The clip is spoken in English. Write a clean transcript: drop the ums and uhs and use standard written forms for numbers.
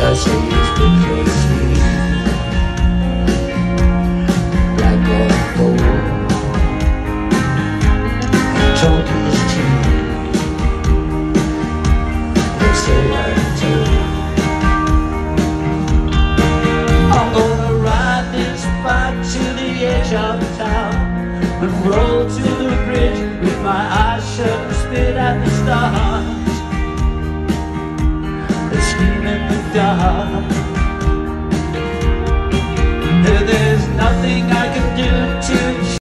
as he used to kiss me. Black or gold, he told his teeth, and so I told. I'm gonna ride this bike to the edge of town and roll to the bridge with my eyes